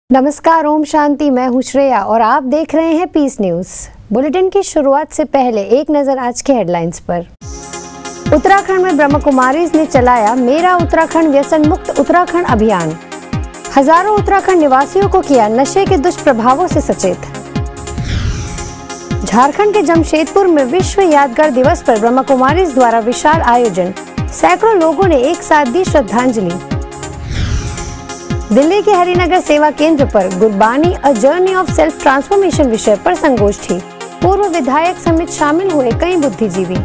नमस्कार, ओम शांति। मैं हूँ श्रेया और आप देख रहे हैं पीस न्यूज। बुलेटिन की शुरुआत से पहले एक नजर आज के हेडलाइंस पर। उत्तराखंड में ब्रह्म कुमारीज ने चलाया मेरा उत्तराखंड व्यसन मुक्त उत्तराखंड अभियान। हजारों उत्तराखंड निवासियों को किया नशे के दुष्प्रभावों से सचेत। झारखंड के जमशेदपुर में विश्व यादगार दिवस पर ब्रह्म कुमारीज द्वारा विशाल आयोजन, सैकड़ों लोगों ने एक साथ दी श्रद्धांजलि। दिल्ली के हरिनगर सेवा केंद्र पर Gurbani a journey of self transformation विषय पर संगोष्ठी। पूर्व विधायक समेत शामिल हुए कई बुद्धिजीवी।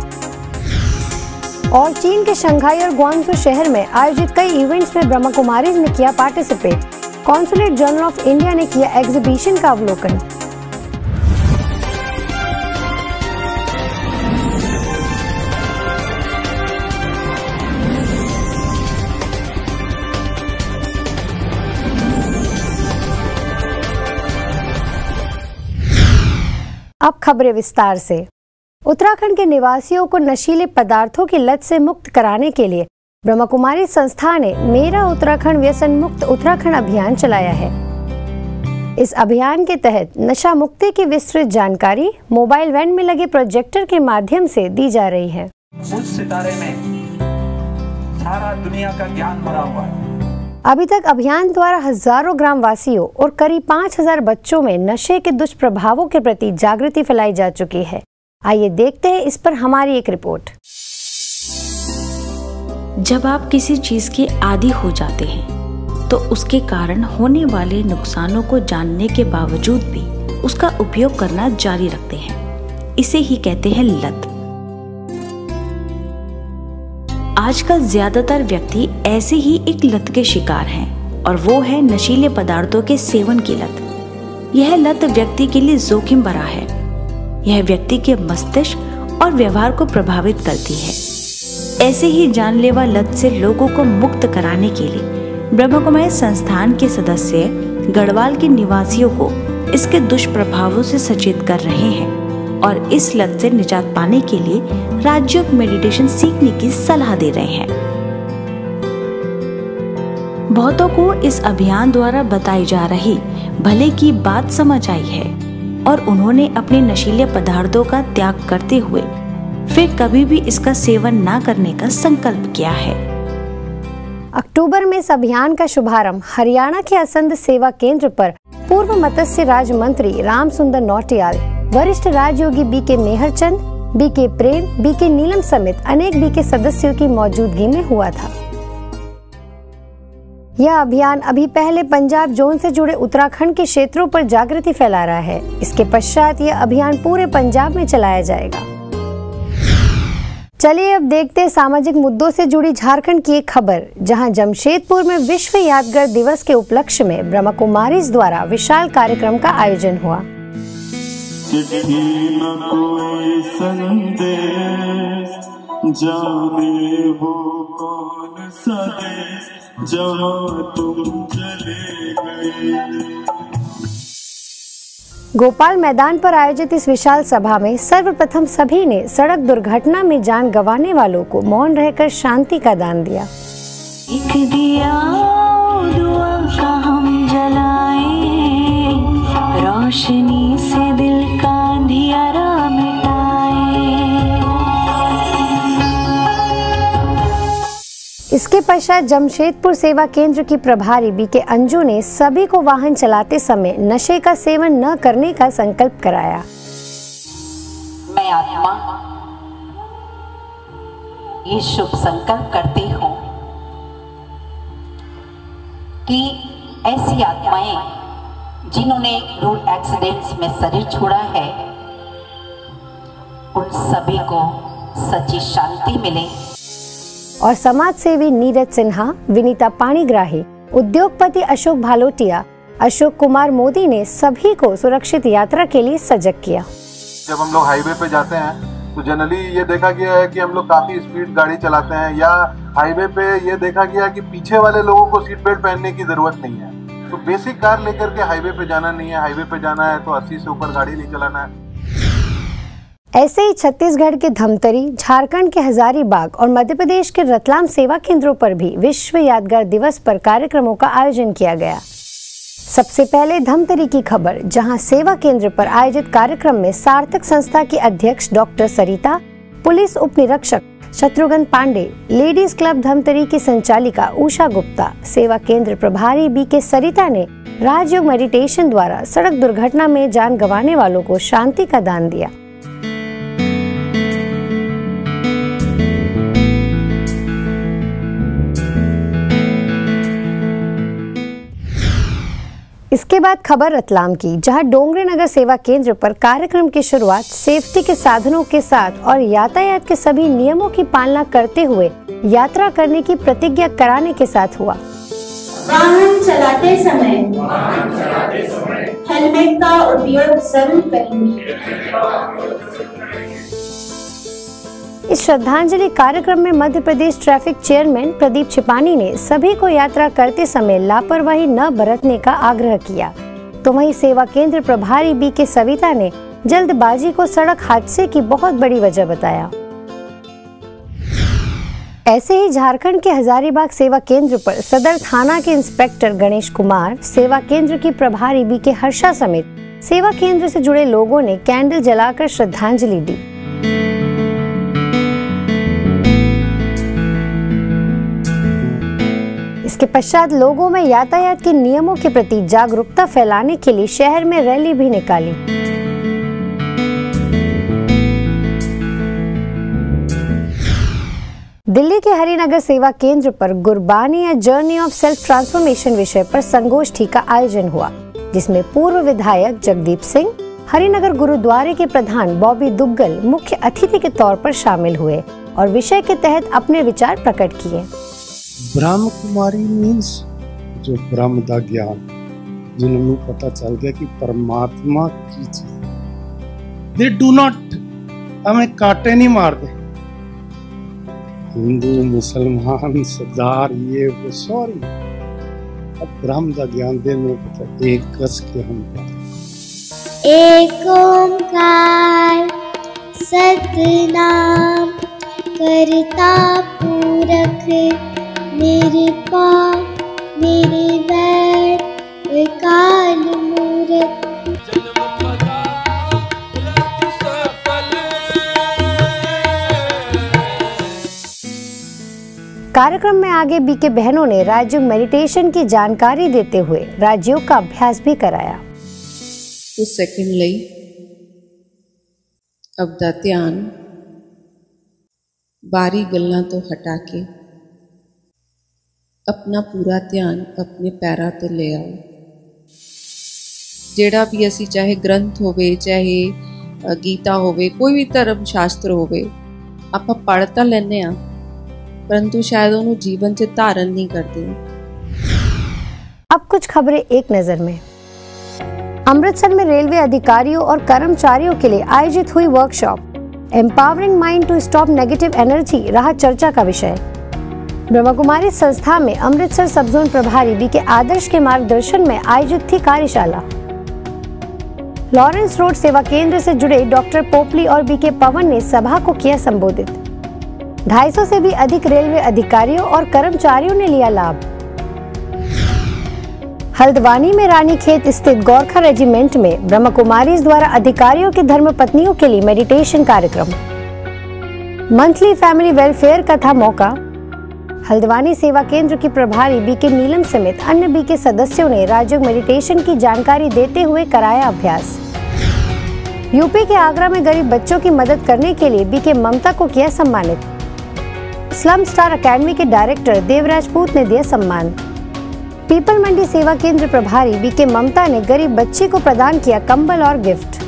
और चीन के शंघाई और ग्वांगझू शहर में आयोजित कई इवेंट्स में ब्रह्म कुमारीज ने किया participate. Consulate general of India ने किया एग्जीबिशन का अवलोकन। अब खबरें विस्तार से। उत्तराखंड के निवासियों को नशीले पदार्थों की लत से मुक्त कराने के लिए ब्रह्म कुमारी संस्था ने मेरा उत्तराखंड व्यसन मुक्त उत्तराखंड अभियान चलाया है। इस अभियान के तहत नशा मुक्ति की विस्तृत जानकारी मोबाइल वैन में लगे प्रोजेक्टर के माध्यम से दी जा रही है। उस सितारे में सारा दुनिया का ज्ञान भरा हुआ है। अभी तक अभियान द्वारा हजारों ग्रामवासियों और करीब 5000 बच्चों में नशे के दुष्प्रभावों के प्रति जागृति फैलाई जा चुकी है। आइए देखते हैं इस पर हमारी एक रिपोर्ट। जब आप किसी चीज के आदी हो जाते हैं तो उसके कारण होने वाले नुकसानों को जानने के बावजूद भी उसका उपयोग करना जारी रखते हैं। इसे ही कहते हैं लत। आजकल ज्यादातर व्यक्ति ऐसे ही एक लत के शिकार हैं और वो है नशीले पदार्थों के सेवन की लत। यह लत व्यक्ति के लिए जोखिम भरा है। यह व्यक्ति के मस्तिष्क और व्यवहार को प्रभावित करती है। ऐसे ही जानलेवा लत से लोगों को मुक्त कराने के लिए ब्रह्म कुमारी संस्थान के सदस्य गढ़वाल के निवासियों को इसके दुष्प्रभावों से सचेत कर रहे हैं और इस लत से निजात पाने के लिए राजयोग मेडिटेशन सीखने की सलाह दे रहे हैं। बहुतों को इस अभियान द्वारा बताई जा रही भले की बात समझ आई है और उन्होंने अपने नशीले पदार्थों का त्याग करते हुए फिर कभी भी इसका सेवन ना करने का संकल्प किया है। अक्टूबर में इस अभियान का शुभारंभ हरियाणा के असंध सेवा केंद्र पर पूर्व मत्स्य राज्य मंत्री राम सुंदर नौटियाल, वरिष्ठ राजयोगी BK Mehrchand, BK Prem, BK Neelam समेत अनेक बीके सदस्यों की मौजूदगी में हुआ था। यह अभियान अभी पहले पंजाब जोन से जुड़े उत्तराखंड के क्षेत्रों पर जागृति फैला रहा है। इसके पश्चात यह अभियान पूरे पंजाब में चलाया जाएगा। चलिए अब देखते हैं सामाजिक मुद्दों से जुड़ी झारखंड की एक खबर, जहां जमशेदपुर में विश्व यादगार दिवस के उपलक्ष्य में ब्रह्म कुमारीज द्वारा विशाल कार्यक्रम का आयोजन हुआ। चिट्ठी न कोई संदेश, जाने वो कौन सा देश, जहाँ तुम चले गए। गोपाल मैदान पर आयोजित इस विशाल सभा में सर्वप्रथम सभी ने सड़क दुर्घटना में जान गंवाने वालों को मौन रहकर शांति का दान दिया। एक दिया दुआ का हम जलाएं, रोशनी से दिल का अंधियारा मिटाएं। इसके पश्चात जमशेदपुर सेवा केंद्र की प्रभारी बीके अंजू ने सभी को वाहन चलाते समय नशे का सेवन न करने का संकल्प कराया। मैं आत्मा ये शुभ संकल्प करती हूँ कि ऐसी आत्माएं जिन्होंने रोड एक्सीडेंट्स में शरीर छोड़ा है, उन सभी को सच्ची शांति मिले। और समाज सेवी नीरज सिन्हा, विनीता पाणीग्राही, उद्योगपति अशोक भालोटिया, अशोक कुमार मोदी ने सभी को सुरक्षित यात्रा के लिए सजग किया। जब हम लोग हाईवे पे जाते हैं तो जनरली ये देखा गया है कि हम लोग काफी स्पीड गाड़ी चलाते हैं, या हाईवे पे ये देखा गया है कि पीछे वाले लोगों को सीट बेल्ट पहनने की जरूरत नहीं है। तो बेसिक कार लेकर के हाईवे पे जाना नहीं है। हाईवे पे जाना है तो 80 से ऊपर गाड़ी नहीं चलाना है। ऐसे ही छत्तीसगढ़ के धमतरी, झारखंड के हजारीबाग और मध्य प्रदेश के रतलाम सेवा केंद्रों पर भी विश्व यादगार दिवस पर कार्यक्रमों का आयोजन किया गया। सबसे पहले धमतरी की खबर, जहां सेवा केंद्र पर आयोजित कार्यक्रम में सार्थक संस्था की अध्यक्ष डॉक्टर सरिता, पुलिस उप निरीक्षक शत्रुघ्न पांडे, लेडीज क्लब धमतरी की संचालिका उषा गुप्ता, सेवा केंद्र प्रभारी बीके सरिता ने राजयोग मेडिटेशन द्वारा सड़क दुर्घटना में जान गंवाने वालों को शांति का दान दिया। इसके बाद खबर रतलाम की, जहां डोंगरी नगर सेवा केंद्र पर कार्यक्रम की शुरुआत सेफ्टी के साधनों के साथ और यातायात के सभी नियमों की पालना करते हुए यात्रा करने की प्रतिज्ञा कराने के साथ हुआ। वाहन चलाते समय हेलमेट का उपयोग जरूर करेंगे। इस श्रद्धांजलि कार्यक्रम में मध्य प्रदेश ट्रैफिक चेयरमैन प्रदीप छिपानी ने सभी को यात्रा करते समय लापरवाही न बरतने का आग्रह किया, तो वहीं सेवा केंद्र प्रभारी बीके सविता ने जल्दबाजी को सड़क हादसे की बहुत बड़ी वजह बताया। ऐसे ही झारखंड के हजारीबाग सेवा केंद्र पर सदर थाना के इंस्पेक्टर गणेश कुमार, सेवा केंद्र की प्रभारी बीके हर्षा समेत सेवा केंद्र से जुड़े लोगों ने कैंडल जलाकर श्रद्धांजलि दी। इसके पश्चात लोगों में यातायात के नियमों के प्रति जागरूकता फैलाने के लिए शहर में रैली भी निकाली। दिल्ली के हरिनगर सेवा केंद्र पर गुरबानी या जर्नी ऑफ सेल्फ ट्रांसफॉर्मेशन विषय पर संगोष्ठी का आयोजन हुआ, जिसमें पूर्व विधायक जगदीप सिंह, हरिनगर गुरुद्वारे के प्रधान बॉबी दुग्गल मुख्य अतिथि के तौर पर शामिल हुए और विषय के तहत अपने विचार प्रकट किए। ब्रह्म कुमारी मीन्स जो ब्रह्म का ज्ञान, जिन्हें पता चल गया कि परमात्मा की चीज, दे डू नॉट, हमें काटे नहीं मारते। हिंदू मुसलमान सरदार ये वो सॉरी, अब ब्रह्म का ज्ञान देने को एक कस के हम एक ओंकार सतनाम करता पूरक निरपा निर्वैर काल मूरत। कार्यक्रम में आगे बीके बहनों ने राजयोग मेडिटेशन की जानकारी देते हुए राजयोग का अभ्यास भी कराया। कुछ सेकंड ਲਈ अब ਦਾ ਧਿਆਨ ਬਾਰੀ ਗੱਲਾਂ ਤੋਂ ਹਟਾ ਕੇ अपना पूरा ध्यान अपने पैरों ते ले आओ। जेड़ा भी असी चाहे ग्रंथ होवे, चाहे गीता होवे, कोई भी धर्म शास्त्र होवे, आपां पढ़ तां लैने आ, परंतु शायद उन्हें जीवन से धारण नहीं करते। अब कुछ खबरें एक नजर में। अमृतसर में रेलवे अधिकारियों और कर्मचारियों के लिए आयोजित हुई workshop empowering mind to stop negative energy रहा चर्चा का विषय। ब्रह्मा कुमारी संस्था में अमृतसर सब जोन प्रभारी बीके आदर्श के मार्गदर्शन में आयोजित थी कार्यशाला। लॉरेंस रोड सेवा केंद्र से जुड़े डॉक्टर पोपली और बीके पवन ने सभा को किया संबोधित। 250 से भी अधिक रेलवे अधिकारियों और कर्मचारियों ने लिया लाभ। हल्द्वानी में रानीखेत स्थित गोरखा रेजिमेंट में ब्रह्मा कुमारी द्वारा अधिकारियों की धर्मपत्नियों के लिए मेडिटेशन कार्यक्रम। मंथली फैमिली वेलफेयर का था मौका। हल्द्वानी सेवा केंद्र की प्रभारी बीके नीलम समेत अन्य बीके सदस्यों ने राजयोग मेडिटेशन की जानकारी देते हुए कराया अभ्यास। यूपी के आगरा में गरीब बच्चों की मदद करने के लिए बीके ममता को किया सम्मानित। स्लम स्टार अकेडमी के डायरेक्टर देव राजपूत ने दिया सम्मान। पीपल मंडी सेवा केंद्र प्रभारी बीके ममता ने गरीब बच्ची को प्रदान किया कंबल और गिफ्ट।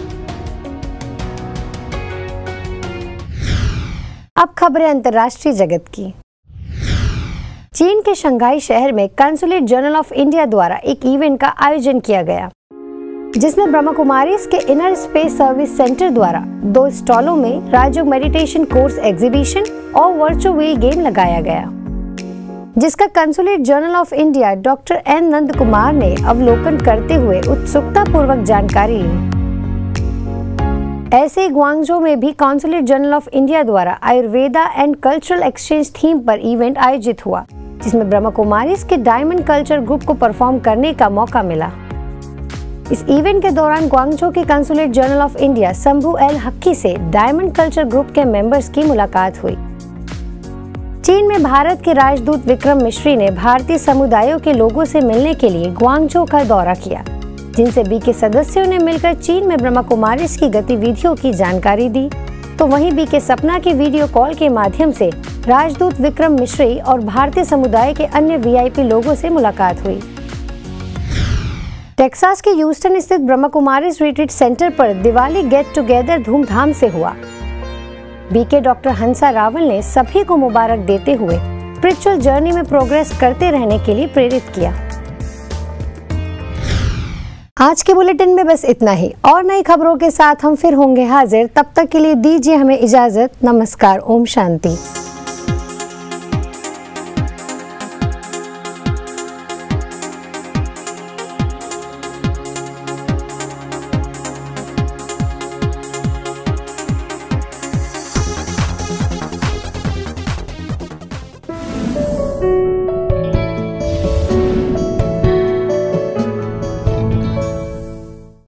अब खबरें अंतर्राष्ट्रीय जगत की। चीन के शंघाई शहर में कंसुलेट जनरल ऑफ इंडिया द्वारा एक इवेंट का आयोजन किया गया, जिसमें ब्रह्मा कुमारीज के इनर स्पेस सर्विस सेंटर द्वारा 2 स्टॉलों में राजयोग मेडिटेशन कोर्स एग्जीबिशन और वर्चुअल व्हील गेम लगाया गया, जिसका consulate general of India doctor N Nand Kumar ने अवलोकन करते हुए उत्सुकता पूर्वक जानकारी ली। ऐसे ही ग्वांगझो में भी कंसुलेट जनरल ऑफ इंडिया द्वारा Ayurveda and cultural exchange theme पर इवेंट आयोजित हुआ, जिसमें ब्रह्मा कुमारीज के डायमंड कल्चर ग्रुप को परफॉर्म करने का मौका मिला। इस इवेंट के दौरान ग्वांगझो के consulate general of India Shambhu L Hakki से डायमंड कल्चर ग्रुप के मेंबर्स की मुलाकात हुई। चीन में भारत के राजदूत विक्रम मिश्री ने भारतीय समुदायों के लोगों से मिलने के लिए ग्वांगझो का दौरा किया, जिनसे बी के सदस्यों ने मिलकर चीन में ब्रह्मा कुमारीज की गतिविधियों की जानकारी दी। तो वहीं बी के सपना की वीडियो कॉल के माध्यम से राजदूत विक्रम मिश्री और भारतीय समुदाय के अन्य वीआईपी लोगों से मुलाकात हुई। टेक्सास के ह्यूस्टन स्थित ब्रह्मा कुमारीज रिट्रीट सेंटर पर दिवाली गेट टुगेदर धूमधाम से हुआ। बीके डॉक्टर हंसा रावल ने सभी को मुबारक देते हुए स्पिरिचुअल जर्नी में प्रोग्रेस करते रहने के लिए प्रेरित किया। आज के बुलेटिन में बस इतना ही। और नई खबरों के साथ हम फिर होंगे हाजिर। तब तक के लिए दीजिए हमें इजाजत। नमस्कार। ओम शांति।